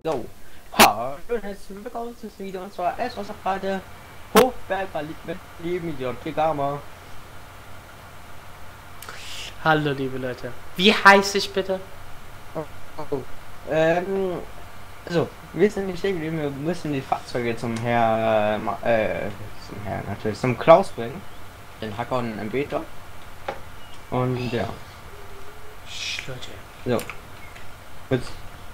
So, hallo und herzlich willkommen zu diesem Video und zwar erst was gerade Hochberger mit lieben J. Gamma. Hallo liebe Leute. Wie heiße ich bitte? Oh. Also, wir sind nicht stehen geblieben, wir müssen die Fahrzeuge zum natürlich zum Klaus bringen. Den Hacker und den Beta. Und ja. Leute. So. Jetzt.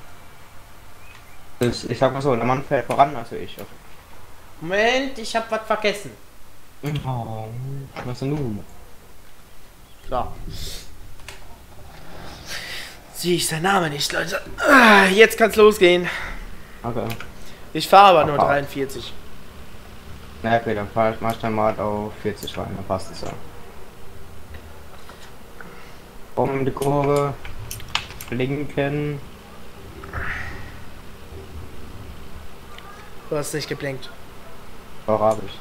Ich sag mal so, der Mann fährt voran, also ich. Moment, ich habe was vergessen. Oh, was denn nun? So. Sehe ich seinen Namen nicht, Leute. Jetzt kann's losgehen. Okay. Ich fahre aber nur 43. Na okay, dann mach ich dann mal auf 40 rein, dann passt es ja. Um die Kurve, blinken. Du hast nicht geblinkt. Doch, hab ich.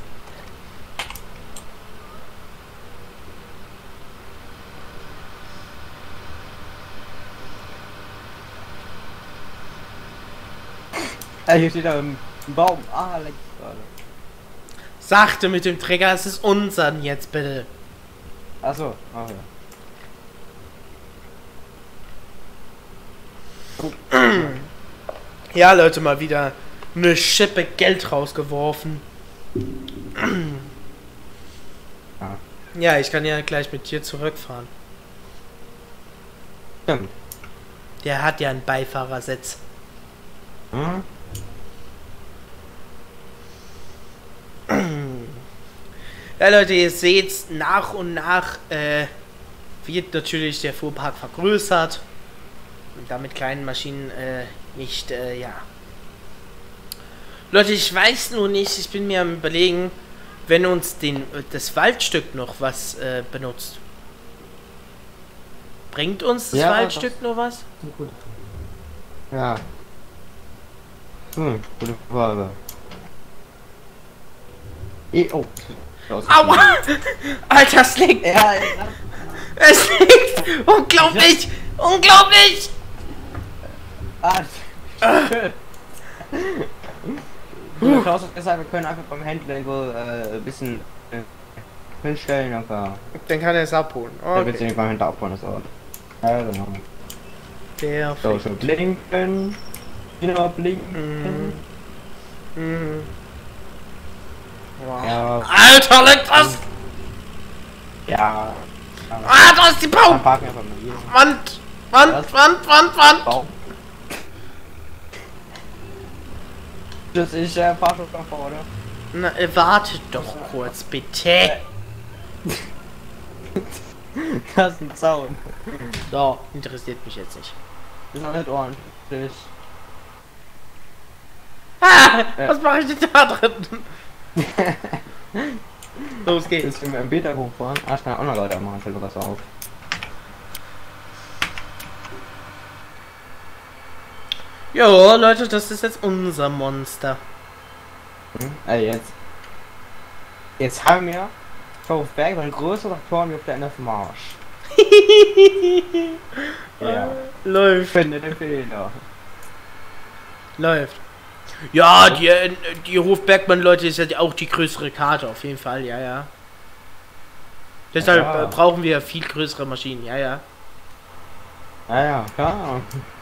Hier steht da ein Baum. Ah, leck gerade. Sagte mit dem Träger, es ist unseren jetzt bitte. Achso, okay. Ja, Leute, mal wieder eine Schippe Geld rausgeworfen. Ja. Ja, ich kann ja gleich mit dir zurückfahren. Stimmt. Der hat ja einen Beifahrersitz. Hm? Ja, Leute, ihr seht, nach und nach wird natürlich der Fuhrpark vergrößert. Und damit kleinen Maschinen nicht, ja. Leute, ich weiß nur nicht, ich bin mir am Überlegen, wenn uns das Waldstück noch was benutzt. Bringt uns das Waldstück noch was? Gut. Ja. Gute Frage. Oh. Aua! Alter, es liegt! Ja, Es liegt! Unglaublich! Unglaublich! Klaus hat gesagt, wir können einfach beim Händler irgendwo ein bisschen hinstellen, aber Dann kann er es abholen. der wird sich Okay. nicht beim Händler abholen, das auch. Ja, genau. Der So, schon blinken. Wieder blinken. Wow. Ja. Alter, leck das! Ja. Ah, da ist die Dann Baum! parken wir einfach mal hier. Wand! Was? Wand! Baum. Das ist Fahrstuhl nach vorne. Na, wartet doch kurz, bitte! Das ist ein Zaun. So, interessiert mich jetzt nicht. Das ist noch nicht ordentlich. Ah, was mache ich denn da drin? Los geht's. Jetzt können wir im Beta hochfahren. Ah, ich kann auch noch Leute machen, fällt mir was auf. Jo, Leute, das ist jetzt unser Monster. Jetzt. Jetzt haben wir auf Berg einen größeren Turm wie auf der NF Marsch. Ja. Läuft. Finde den Fehler. Läuft. Ja, die Hofbergmann-Leute ist ja auch die größere Karte, auf jeden Fall, ja, ja. Deshalb Ja. brauchen wir viel größere Maschinen, ja, ja. Ja, klar.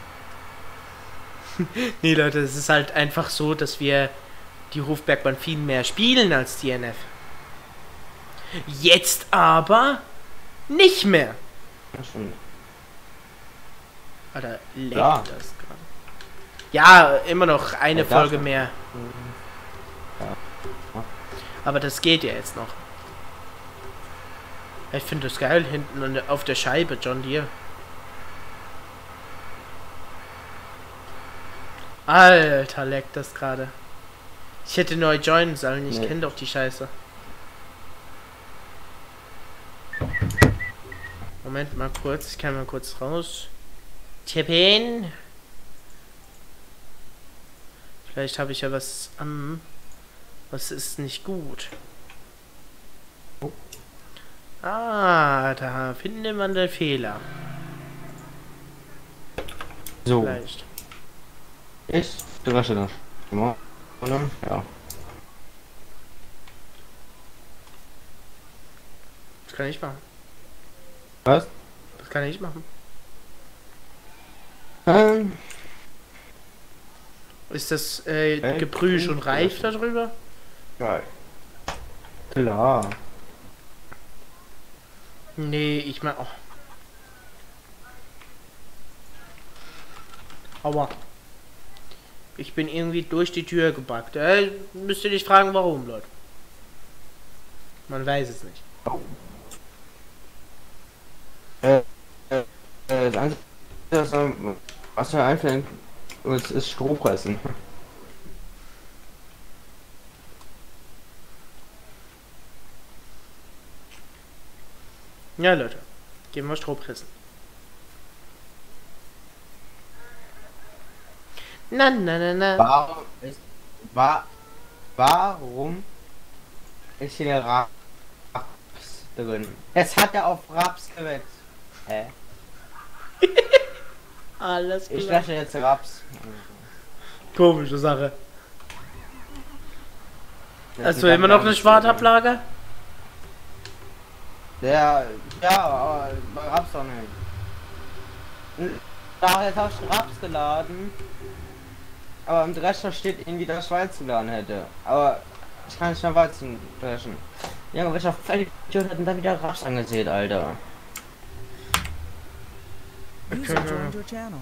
Nee, Leute, es ist halt einfach so, dass wir die Hofbergmann viel mehr spielen als die NF. Jetzt aber nicht mehr. Das stimmt. Alter, leckt Ja. das gerade. Ja, immer noch eine Ja, Folge schon. mehr. Ja. Aber das geht ja jetzt noch. Ich finde das geil, hinten auf der Scheibe, John Deere. Alter, leckt das gerade. Ich hätte neu joinen sollen, ich Nee. kenne doch die Scheiße. Moment mal kurz, ich kann mal kurz raus. Tippen. Vielleicht habe ich ja was an. Was ist nicht gut? Oh. Ah, da findet man den Fehler. So. Vielleicht. Ich dresche das. Immer. Oder? Ja. Das kann ich machen. Was? Das kann ich machen. Ähm, Ist das Gebrühe schon reif darüber? geil. Klar. Nee, ich mein. Oh. Aua. Ich bin irgendwie durch die Tür gebackt. Müsst ihr nicht fragen, warum, Leute. Man weiß es nicht. Oh. Das Einzige, was mir einfällt, ist Strohpressen. Ja, Leute. Gehen wir Stroh pressen. Na, na, na, na. Warum ist hier Raps drin? Es hat er auf Raps gewetzt. Hä? Alles Ich klar. lösche jetzt Raps. Komische Sache. Das Hast ist du immer noch eine ganz- Schwartablage? Ja, aber bei Raps doch nicht. Nachher hast du Raps geladen. Aber im Drescher steht irgendwie, dass ich Weizen geladen hätte. Aber ich kann nicht mehr Weizen dreschen. Ja, aber ich auf völlig Idiot hat und dann wieder Raps angesehen, Alter. User joined your channel.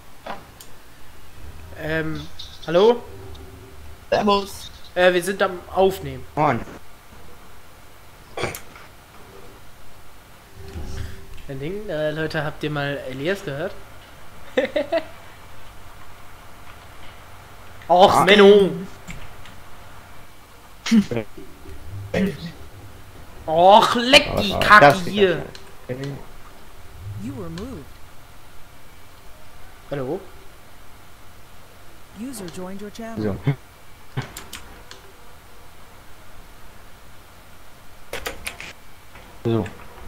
Hallo? Servus. Wir sind am Aufnehmen. Moin. Ein Ding, Leute, habt ihr mal Elias gehört? Och, Menno! Och, leck die Kacke hier! You were moved. Hallo? User joined your channel. So. So.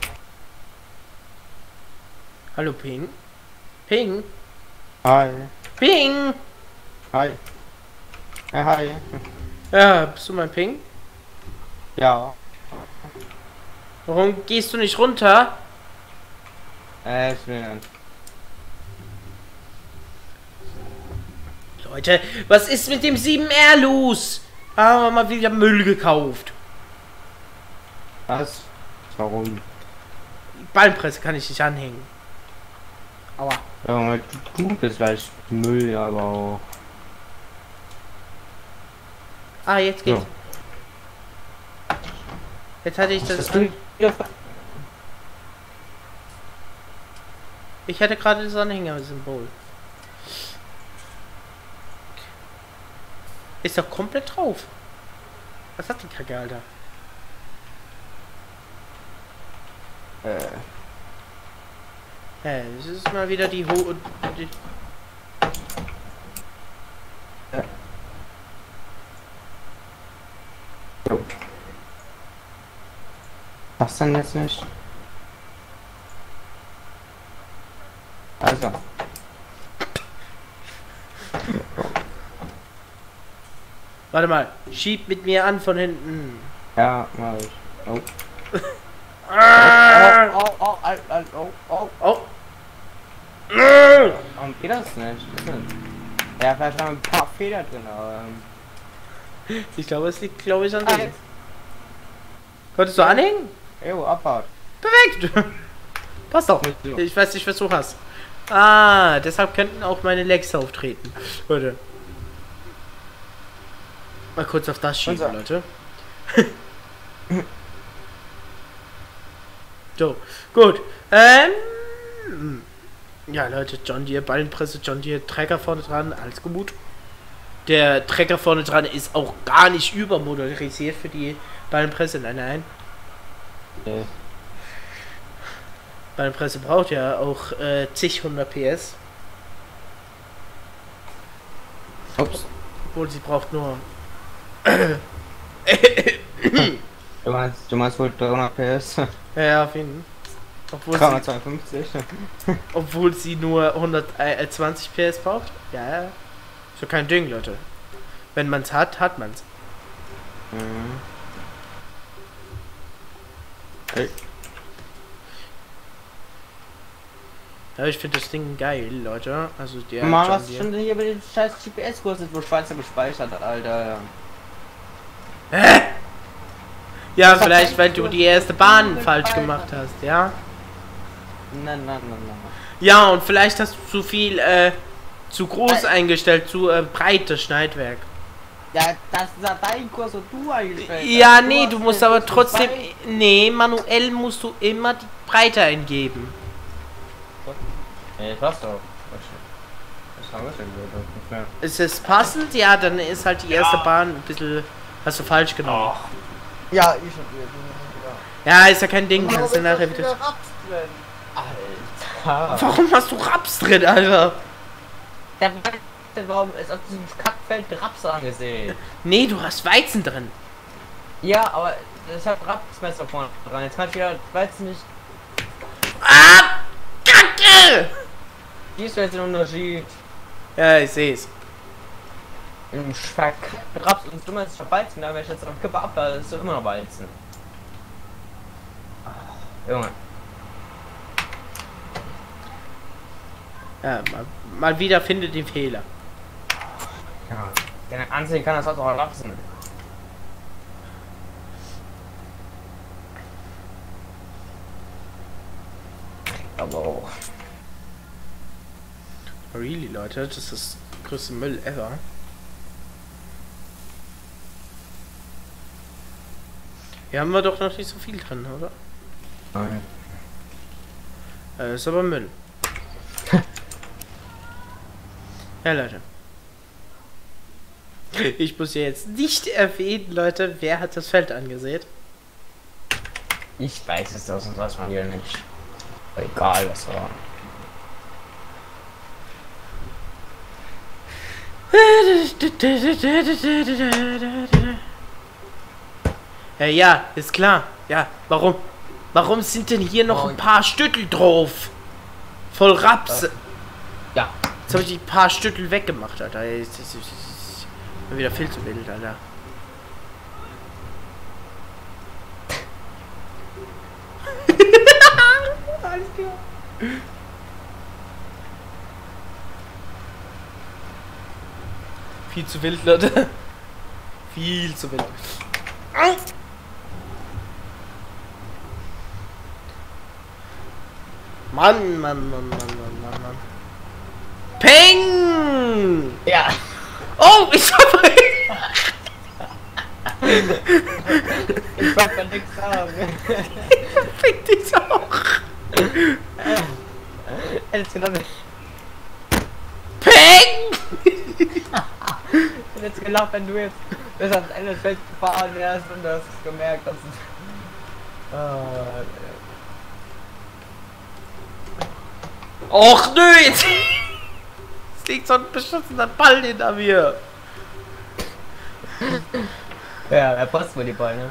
Hallo, Ping? Ping? Hi. Ping! Hi. Ja, hi. Ja, bist du mein Ping? Ja. Warum gehst du nicht runter? Ich will nicht. Leute, was ist mit dem 7R los? Haben wir mal wieder Müll gekauft. Was? Warum? Die Ballenpresse kann ich nicht anhängen. Aua. Ja, du bist gleich Müll, aber auch. Ah, jetzt geht's. So. Jetzt hatte ich das. Hast du Ich hatte gerade das Anhänger-Symbol. Ist doch komplett drauf. Was hat die Kacke, Alter? Das ist mal wieder die die Was denn jetzt nicht? Also. Warte mal, schieb mit mir an von hinten. Ja, mach ich. Oh. Ah! Oh. Oh. Warum geht das nicht? Ja, vielleicht haben wir ein paar Fehler drin, aber. Ich glaube, es liegt, glaube ich, an Ah, dir. jetzt. Konntest du anhängen? Jo, Abfahrt. Perfekt! Passt doch. Ich weiß nicht, was du hast. Ah, deshalb könnten auch meine Legs auftreten. Leute. Mal kurz auf das schieben, Leute. So, gut. Ja, Leute, John Deere Ballenpresse, John Deere Trecker vorne dran, alles gut. Der Trecker vorne dran ist auch gar nicht übermotorisiert für die Ballenpresse, nein. Okay. Ballenpresse braucht ja auch zig 100 PS. Ups. Obwohl sie braucht nur... Du meinst wohl 300 PS? Ja, auf jeden Fall. 352. Obwohl sie nur 120 PS braucht. Ja. So kein Ding, Leute. Wenn man's hat, hat man's. Mhm. Hey. Ja, ich finde das Ding geil, Leute. Also der Mann, John was Deere. schon hier bei dem scheiß GPS-Kurs ist, wo Schweizer gespeichert hat, Alter. Hä? Ja, Das hat vielleicht, keinen weil du Kurs. die erste Bahn Nur falsch Speicher. gemacht hast, ja? Nein. Ja, und vielleicht hast du zu viel, zu groß eingestellt, zu breites Schneidwerk. Ja, das ist ja dein Kurs, wo du eingestellt hast. Ja, nee, du hast musst den aber Kurs trotzdem, frei. nee, manuell musst du immer die Breite eingeben. Ich weiß doch. Das haben wir schon gehört, nicht mehr. Ist es passend? Ja, dann ist halt die erste Bahn ein bisschen, hast du falsch genommen. Ja, ich hab wieder. Ja, ist ja kein Ding, kannst du nachher wieder... Alter. Warum hast du Raps drin, Alter? Warum ist auf diesem Kackfeld Raps angesehen? Nee, du hast Weizen drin. Ja, aber ich hab Rapsmesser vorne dran. Jetzt kann ich wieder Weizen nicht. Ah! Kacke! Siehst du jetzt den Unterschied? Ja, ich seh's. Im verkackten Raps und du meinst, ich hab Weizen, da wenn ich jetzt am Kippe ablade, ist doch immer noch Weizen. Ach, Junge. Ja, mal wieder finde den Fehler. Ja. Denn ansehen kann das auch Rapsen. Aber auch. Really, Leute, das ist das größte Müll ever. Hier haben wir doch noch nicht so viel drin, oder? Nein. Ist aber Müll. Ja, Leute. Ich muss ja jetzt nicht erwähnen, Leute, wer hat das Feld angesät. Ich weiß es aus und was man hier nicht. Egal was war. Ja, ist klar. Ja, warum? Warum sind denn hier noch ein paar Stüttel drauf? Voll Raps. Ja. Jetzt habe ich die paar Stüttel weggemacht, Alter. Jetzt ist mir wieder viel zu wild, Alter. Alles klar. Viel zu wild, Leute. Viel zu wild. Mann. Peng! Ja. Oh, ich hab... Ich wollte nichts sagen. Fick dich auch. Hättest gedacht, Peng! ich hätte jetzt gelacht, wenn du jetzt bis ans Ende des Felds gefahren wärst und du hast gemerkt, dass es. Och nö, jetzt liegt so ein beschissener Ball hinter mir. Ja, er passt wohl die Beine.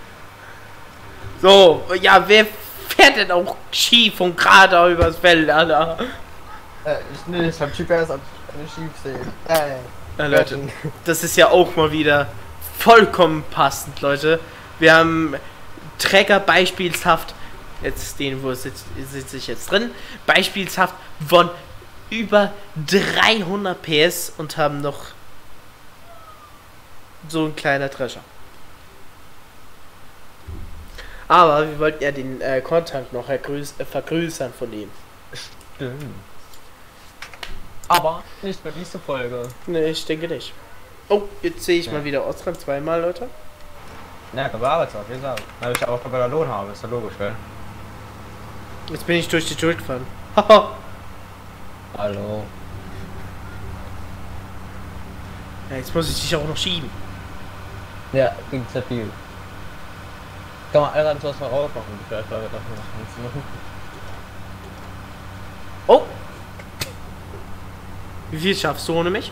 So, ja, wer fährt denn auch schief und gerade übers Feld, Alter? Ich hab GPS auf eine Schiefsee. Ja, Leute, das ist ja auch mal wieder vollkommen passend, Leute. Wir haben Trecker beispielshaft, jetzt den, wo sitze ich jetzt drin, beispielshaft von über 300 PS und haben noch so ein kleiner Drescher. Aber wir wollten ja den Content noch vergrößern von ihm. Stimmt. Aber nicht mehr diese Folge. Ne, ich denke nicht. Oh, jetzt sehe ich mal wieder Ostran zweimal, Leute. Ja, Arbeitsort, wie gesagt. Weil ich auch bei der Lohn habe, ist ja logisch, gell? Jetzt bin ich durch die Schuld gefahren. Haha. Hallo. Ja, jetzt muss ich dich auch noch schieben. Ja, klingt sehr viel. Kann man alle was mal rausmachen, vielleicht Leute dafür was machen. Oh! Wie viel schaffst du ohne mich?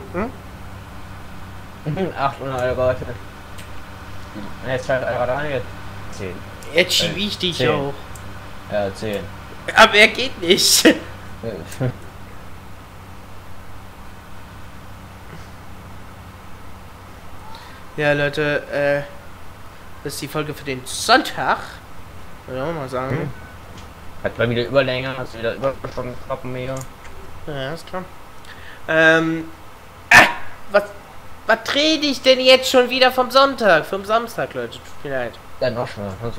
800 Euro Leute. Jetzt fällt Euro rein, jetzt 10. Jetzt schiebe ich dich 10. auch. Ja, 10. Aber er geht nicht. Ja, Leute, das ist die Folge für den Sonntag. Würde ich auch mal sagen. Hat mal wieder Überlänge, hast wieder Überstunden kloppen mehr. Ja, ist klar. Was rede ich denn jetzt schon wieder vom Sonntag? Vom Samstag, Leute, tut mir leid. Ja, noch schon, kannst du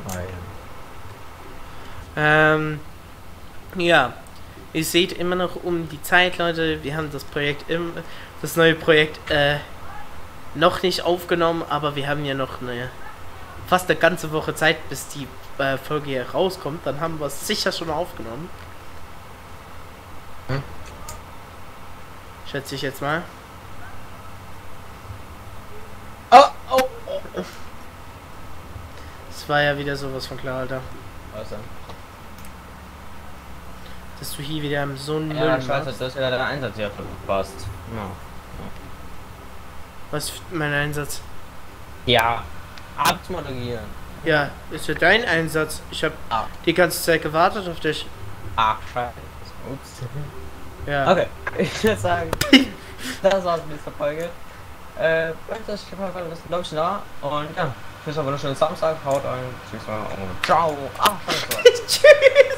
nicht. Ja. Ihr seht immer noch um die Zeit, Leute. Wir haben das Projekt das neue Projekt noch nicht aufgenommen, aber wir haben ja noch fast eine ganze Woche Zeit, bis die Folge hier rauskommt. Dann haben wir es sicher schon aufgenommen. Schätze ich jetzt mal. Oh. Das war ja wieder sowas von klar, Alter. Was denn? Dass du hier wieder so einen Ja, Müll scheiße, machst. das ist ja der Einsatz hier verpasst. Ja. Was ist mein Einsatz? Ja, abzumoderieren. Ja, ist ja dein Einsatz. Ich habe die ganze Zeit gewartet auf dich. Ach, scheiße. Ups. Ja. Okay, ich würde sagen, das war's mit dieser Folge. Wenn das gefallen hat, ist glaube ich da. Und ja, tschüss, aber einen schönen Samstag. Haut rein. Tschüss mal und ciao. Ach, scheiße. Tschüss.